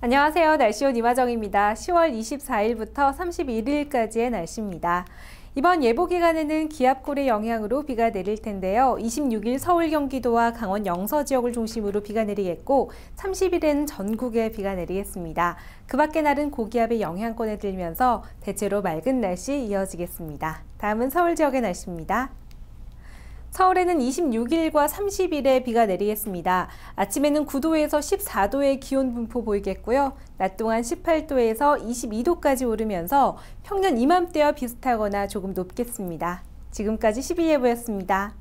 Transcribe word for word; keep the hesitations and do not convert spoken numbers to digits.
안녕하세요. 날씨온 이화정입니다. 시월 이십사일부터 삼십일일까지의 날씨입니다. 이번 예보 기간에는 기압골의 영향으로 비가 내릴 텐데요. 이십육일 서울, 경기도와 강원 영서 지역을 중심으로 비가 내리겠고 삼십일에는 전국에 비가 내리겠습니다. 그 밖의 날은 고기압의 영향권에 들면서 대체로 맑은 날씨 이어지겠습니다. 다음은 서울 지역의 날씨입니다. 서울에는 이십육일과 삼십일에 비가 내리겠습니다. 아침에는 구도에서 십사도의 기온 분포 보이겠고요. 낮 동안 십팔도에서 이십이도까지 오르면서 평년 이맘때와 비슷하거나 조금 높겠습니다. 지금까지 십이예보였습니다.